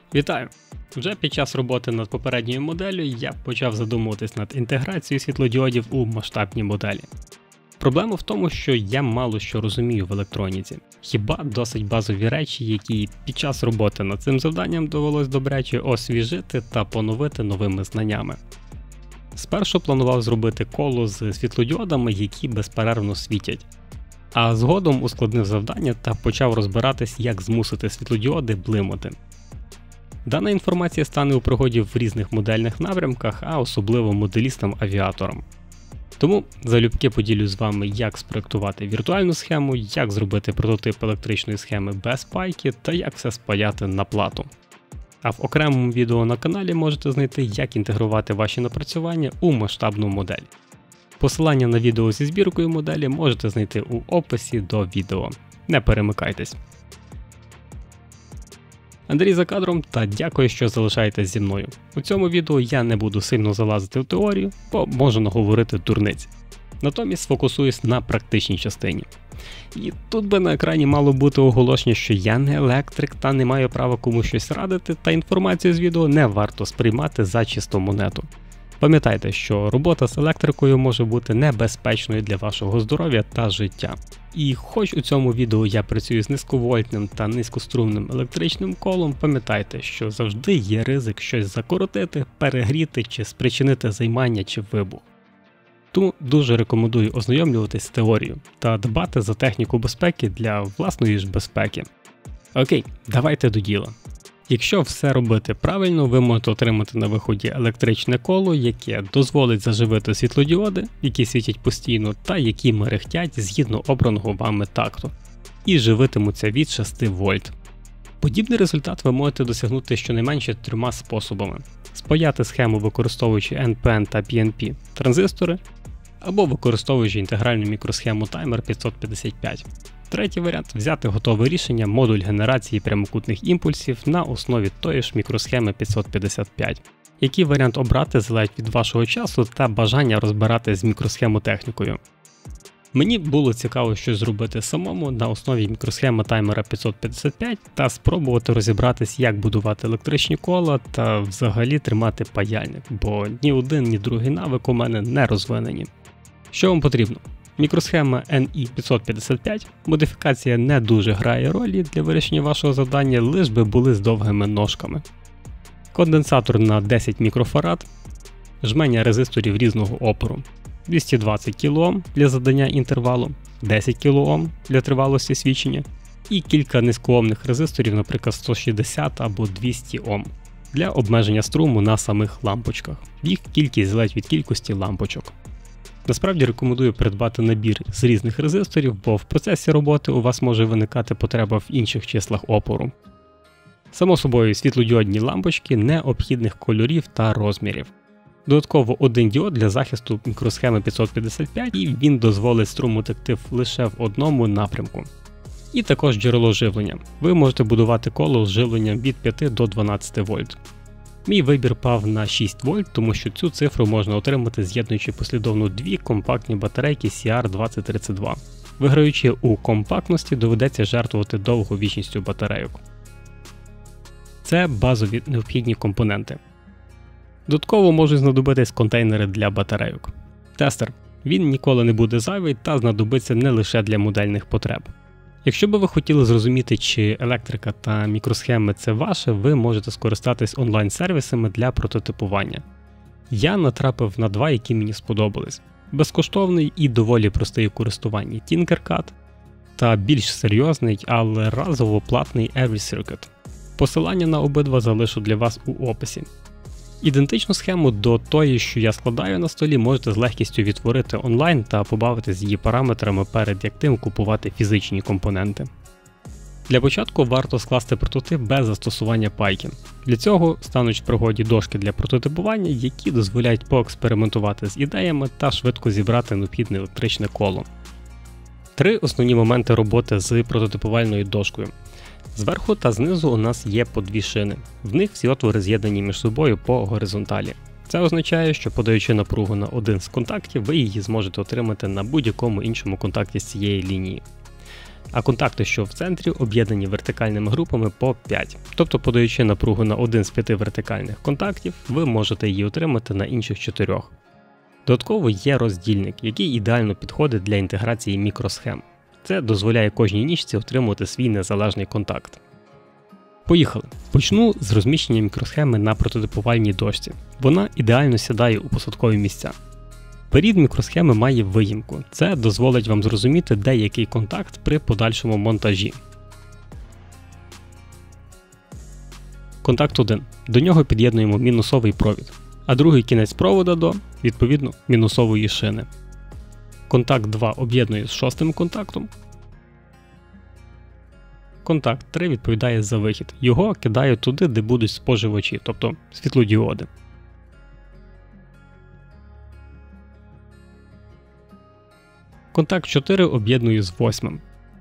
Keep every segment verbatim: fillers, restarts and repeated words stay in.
Вітаю! Вже під час роботи над попередньою моделлю я почав задумуватись над інтеграцією світлодіодів у масштабні моделі. Проблема в тому, що я мало що розумію в електроніці. Хіба досить базові речі, які під час роботи над цим завданням довелось добряче освіжити та поновити новими знаннями. Спершу планував зробити коло з світлодіодами, які безперервно світять. А згодом ускладнив завдання та почав розбиратись, як змусити світлодіоди блимати. Дана інформація стане у пригоді в різних модельних напрямках, а особливо моделістам-авіаторам. Тому залюбки поділюсь з вами, як спроектувати віртуальну схему, як зробити прототип електричної схеми без пайки та як все спаяти на плату. А в окремому відео на каналі можете знайти, як інтегрувати ваші напрацювання у масштабну модель. Посилання на відео зі збіркою моделі можете знайти у описі до відео. Не перемикайтесь. Андрій за кадром, та дякую, що залишаєтесь зі мною. У цьому відео я не буду сильно залазити в теорію, бо можу наговорити дурниць. Натомість сфокусуюсь на практичній частині. І тут би на екрані мало бути оголошення, що я не електрик та не маю права комусь щось радити, та інформацію з відео не варто сприймати за чисту монету. Пам'ятайте, що робота з електрикою може бути небезпечною для вашого здоров'я та життя. І хоч у цьому відео я працюю з низьковольтним та низькострумним електричним колом, пам'ятайте, що завжди є ризик щось закоротити, перегріти чи спричинити займання чи вибух. Тому дуже рекомендую ознайомлюватись з теорією та дбати за техніку безпеки для власної ж безпеки. Окей, давайте до діла. Якщо все робити правильно, ви можете отримати на виході електричне коло, яке дозволить заживити світлодіоди, які світять постійно та які мерехтять згідно обраного вами такту, і живитимуться від шести вольт. Подібний результат ви можете досягнути щонайменше трьома способами: спаяти схему, використовуючи ен пі ен та пі ен пі транзистори, або використовуючи інтегральну мікросхему таймер п'ятсот п'ятдесят п'ять. Третій варіант – взяти готове рішення, модуль генерації прямокутних імпульсів на основі тої ж мікросхеми п'ятсот п'ятдесят п'ять. Який варіант обрати залежить від вашого часу та бажання розбирати з мікросхемотехнікою. Мені було цікаво щось зробити самому на основі мікросхеми таймера п'ятсот п'ятдесят п'ять та спробувати розібратись, як будувати електричні кола та взагалі тримати паяльник, бо ні один, ні другий навик у мене не розвинені. Що вам потрібно? Мікросхема ен і п'ятсот п'ятдесят п'ять, модифікація не дуже грає ролі для вирішення вашого завдання, лиш би були з довгими ножками. Конденсатор на десять мікрофарад, жменя резисторів різного опору, двісті двадцять кілоом для задання інтервалу, десять кілоом для тривалості свічення і кілька низькоомних резисторів, наприклад сто шістдесят або двісті Ом, для обмеження струму на самих лампочках. Їх кількість залежить від кількості лампочок. Насправді рекомендую придбати набір з різних резисторів, бо в процесі роботи у вас може виникати потреба в інших числах опору. Само собою, світлодіодні лампочки необхідних кольорів та розмірів. Додатково один діод для захисту мікросхеми п'ятсот п'ятдесят п'ять, і він дозволить струму текти лише в одному напрямку. І також джерело живлення. Ви можете будувати коло з живленням від п'яти до дванадцяти вольт. Мій вибір пав на шість вольт, тому що цю цифру можна отримати, з'єднуючи послідовно дві компактні батарейки сі ар двадцять тридцять два. Виграючи у компактності, доведеться жертвувати довговічністю батарейок. Це базові необхідні компоненти. Додатково можуть знадобитись контейнери для батарейок. Тестер. Він ніколи не буде зайвий та знадобиться не лише для модельних потреб. Якщо би ви хотіли зрозуміти, чи електрика та мікросхеми це ваше, ви можете скористатись онлайн-сервісами для прототипування. Я натрапив на два, які мені сподобались. Безкоштовний і доволі простий у користуванні Tinkercad та більш серйозний, але разово платний EveryCircuit. Посилання на обидва залишу для вас у описі. Ідентичну схему до тої, що я складаю на столі, можете з легкістю відтворити онлайн та побавитись з її параметрами перед як тим купувати фізичні компоненти. Для початку варто скласти прототип без застосування пайки. Для цього стануть в пригоді дошки для прототипування, які дозволяють поекспериментувати з ідеями та швидко зібрати необхідне електричне коло. Три основні моменти роботи з прототипувальною дошкою. Зверху та знизу у нас є по дві шини. В них всі отвори з'єднані між собою по горизонталі. Це означає, що подаючи напругу на один з контактів, ви її зможете отримати на будь-якому іншому контакті з цієї лінії. а контакти, що в центрі, об'єднані вертикальними групами по п'ять. Тобто, подаючи напругу на один з п'яти вертикальних контактів, ви можете її отримати на інших чотирьох. Додатково є роздільник, який ідеально підходить для інтеграції мікросхем. Це дозволяє кожній ніжці отримувати свій незалежний контакт. Поїхали! Почну з розміщення мікросхеми на прототипувальній дошці. Вона ідеально сідає у посадкові місця. Перід мікросхеми має виїмку. Це дозволить вам зрозуміти, де який контакт при подальшому монтажі. Контакт один. До нього під'єднуємо мінусовий провід, а другий кінець провода до, відповідно, мінусової шини. Контакт два об'єднує з шостим контактом. Контакт три відповідає за вихід. Його кидаю туди, де будуть споживачі, тобто світлодіоди. Контакт чотири об'єдную з восьмим.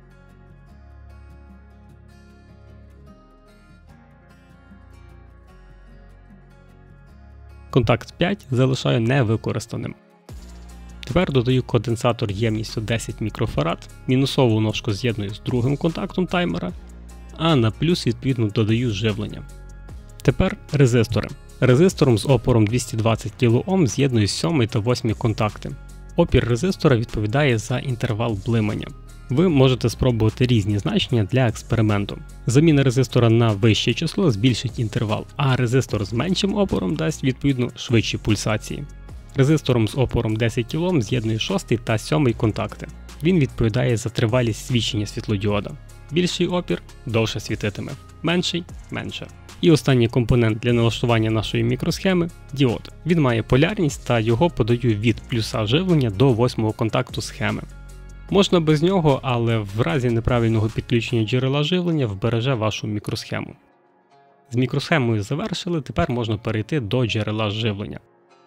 Контакт п'ять залишаю невикористаним. Тепер додаю конденсатор ємністю десять мікрофарад, мінусову ножку з'єдную з другим контактом таймера, а на плюс відповідно додаю живлення. Тепер резистори. Резистором з опором двісті двадцять кілоом з'єдную сьомий та восьмий контакти. Опір резистора відповідає за інтервал блимання. Ви можете спробувати різні значення для експерименту. Заміна резистора на вище число збільшить інтервал, а резистор з меншим опором дасть відповідно швидші пульсації. Резистором з опором десять кілоом з'єдную шостий та сьомий контакти. Він відповідає за тривалість свічення світлодіода. Більший опір довше світитиме, менший – менше. І останній компонент для налаштування нашої мікросхеми – діод. Він має полярність та його подаю від плюса живлення до восьмого контакту схеми. Можна без нього, але в разі неправильного підключення джерела живлення вбереже вашу мікросхему. З мікросхемою завершили, тепер можна перейти до джерела живлення.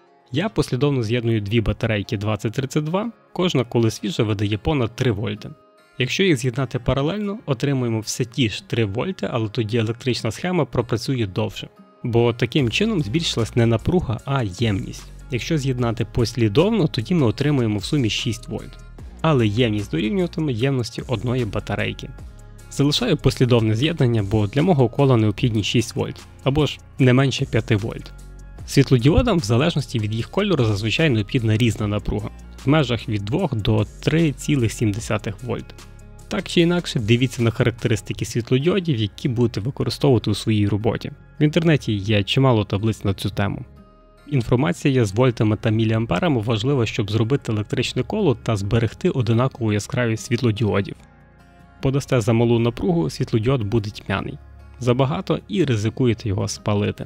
Я послідовно з'єдную дві батарейки двадцять тридцять два, кожна, коли свіжа, видає понад три вольти. Якщо їх з'єднати паралельно, отримуємо все ті ж три вольти, але тоді електрична схема пропрацює довше. Бо таким чином збільшилась не напруга, а ємність. Якщо з'єднати послідовно, тоді ми отримуємо в сумі шість вольт. Але ємність дорівнюватиме ємності одної батарейки. Залишаю послідовне з'єднання, бо для мого кола необхідні шість вольт, або ж не менше п'ять вольт. Світлодіодам в залежності від їх кольору зазвичай необхідна різна напруга, в межах від двох до трьох цілих сім десятих вольт. Так чи інакше, дивіться на характеристики світлодіодів, які будете використовувати у своїй роботі. В інтернеті є чимало таблиць на цю тему. Інформація з вольтами та міліамперами важлива, щоб зробити електричне коло та зберегти одинакову яскравість світлодіодів. Подасте за малу напругу, світлодіод буде тьмяний. Забагато і ризикуєте його спалити.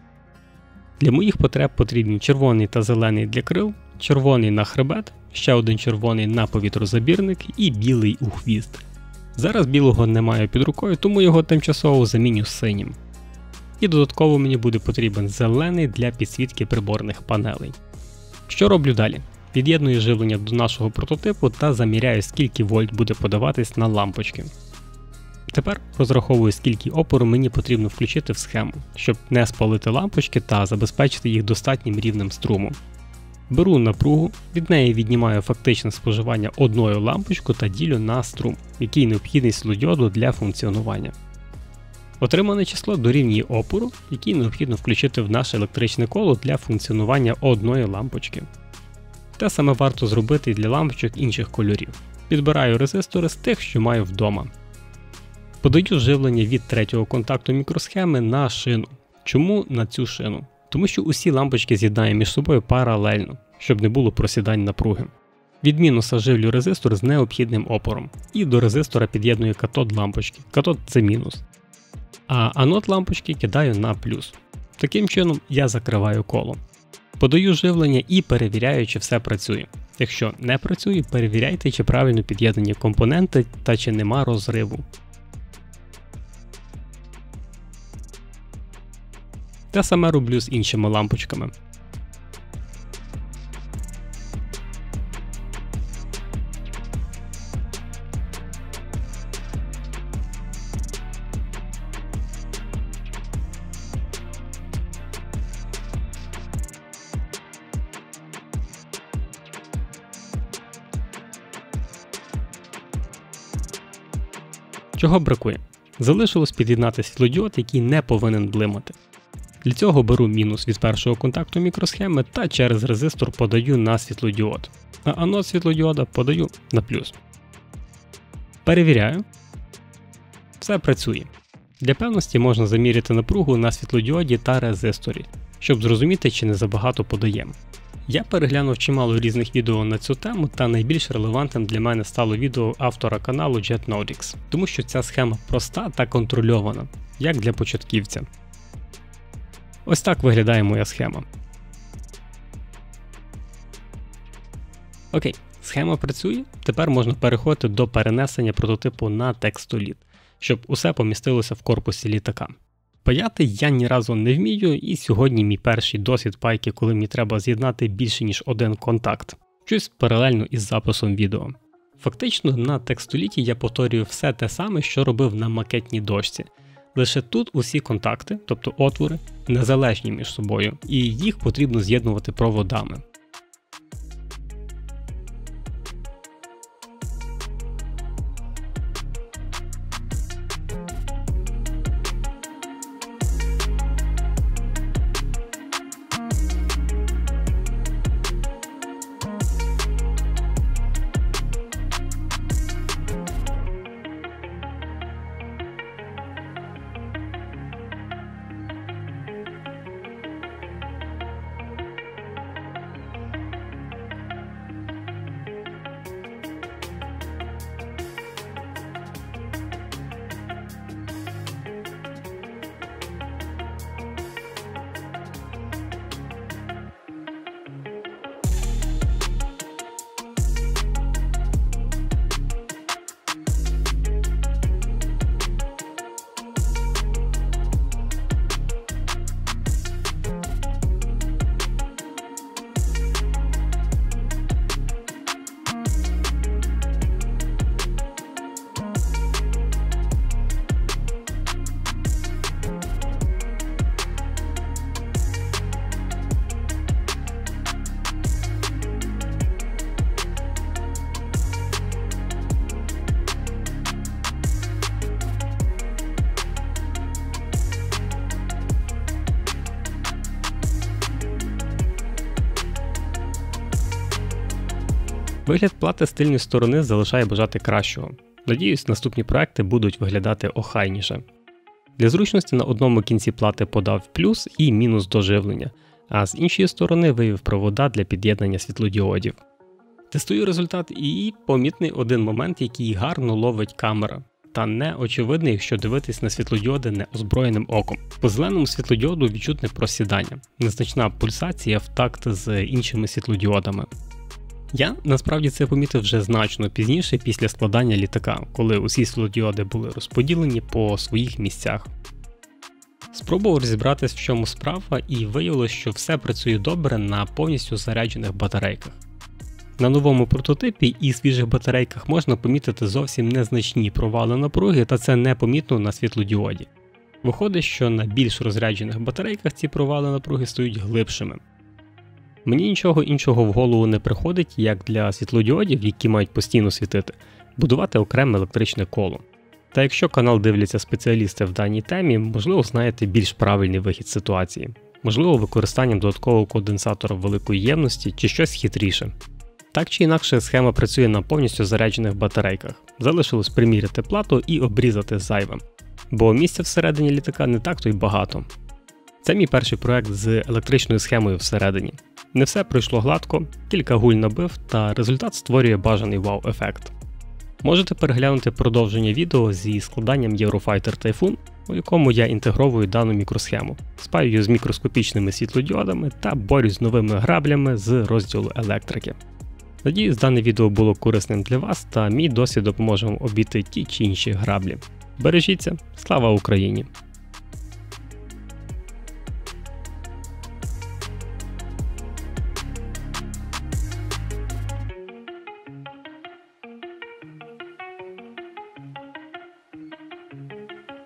Для моїх потреб потрібні червоний та зелений для крил, червоний на хребет, ще один червоний на повітрозабірник і білий у хвіст. Зараз білого немає під рукою, тому його тимчасово заміню синім. І додатково мені буде потрібен зелений для підсвітки приборних панелей. Що роблю далі? Під'єдную живлення до нашого прототипу та заміряю, скільки вольт буде подаватись на лампочки. Тепер розраховую, скільки опору мені потрібно включити в схему, щоб не спалити лампочки та забезпечити їх достатнім рівнем струму. Беру напругу, від неї віднімаю фактичне споживання одною лампочку та ділю на струм, який необхідний світлодіоду для функціонування. Отримане число дорівнює опору, який необхідно включити в наше електричне коло для функціонування одної лампочки. Те саме варто зробити і для лампочок інших кольорів. Підбираю резистори з тих, що маю вдома. Подаю живлення від третього контакту мікросхеми на шину. Чому на цю шину? Тому що усі лампочки з'єднаю між собою паралельно, щоб не було просідань напруги. Від мінуса живлю резистор з необхідним опором. І до резистора під'єдную катод лампочки. Катод – це мінус. А анод лампочки кидаю на плюс. Таким чином я закриваю коло. Подаю живлення і перевіряю, чи все працює. Якщо не працює, перевіряйте, чи правильно під'єднані компоненти та чи нема розриву. Те саме роблю з іншими лампочками. Чого бракує? Залишилось під'єднати світлодіод, який не повинен блимати. Для цього беру мінус від першого контакту мікросхеми та через резистор подаю на світлодіод, а анод світлодіода подаю на плюс. Перевіряю. Все працює. Для певності можна заміряти напругу на світлодіоді та резисторі, щоб зрозуміти, чи не забагато подаємо. Я переглянув чимало різних відео на цю тему, та найбільш релевантним для мене стало відео автора каналу JetNautics, тому що ця схема проста та контрольована, як для початківця. Ось так виглядає моя схема. Окей, схема працює, тепер можна переходити до перенесення прототипу на текстоліт, щоб усе помістилося в корпусі літака. Паяти я ні разу не вмію, і сьогодні мій перший досвід пайки, коли мені треба з'єднати більше ніж один контакт, щось паралельно із записом відео. Фактично на текстоліті я повторюю все те саме, що робив на макетній дошці. Лише тут усі контакти, тобто отвори, незалежні між собою, і їх потрібно з'єднувати проводами. Вигляд плати з тильної сторони залишає бажати кращого. Надіюсь, наступні проекти будуть виглядати охайніше. Для зручності на одному кінці плати подав плюс і мінус до живлення, а з іншої сторони вивів провода для під'єднання світлодіодів. Тестую результат і помітний один момент, який гарно ловить камера, та не очевидний, якщо дивитись на світлодіоди неозброєним оком. По зеленому світлодіоду відчутне просідання, незначна пульсація в такт з іншими світлодіодами. Я насправді це помітив вже значно пізніше після складання літака, коли усі світлодіоди були розподілені по своїх місцях. Спробував розібратись, в чому справа, і виявилось, що все працює добре на повністю заряджених батарейках. На новому прототипі і свіжих батарейках можна помітити зовсім незначні провали напруги, та це непомітно на світлодіоді. Виходить, що на більш розряджених батарейках ці провали напруги стають глибшими. Мені нічого іншого в голову не приходить, як для світлодіодів, які мають постійно світити, будувати окреме електричне коло. Та якщо канал дивляться спеціалісти в даній темі, можливо знаєте більш правильний вихід з ситуації. Можливо використанням додаткового конденсатора великої ємності чи щось хитріше. Так чи інакше, схема працює на повністю заряджених батарейках. Залишилось приміряти плату і обрізати зайве. Бо місця всередині літака не так то й багато. Це мій перший проект з електричною схемою всередині. Не все пройшло гладко, кілька гуль набив, та результат створює бажаний вау-ефект. Можете переглянути продовження відео зі складанням Eurofighter Typhoon, у якому я інтегровую дану мікросхему, спаюю з мікроскопічними світлодіодами та борюсь з новими граблями з розділу електрики. Надіюсь, дане відео було корисним для вас, та мій досвід допоможе вам обійти ті чи інші граблі. Бережіться, слава Україні!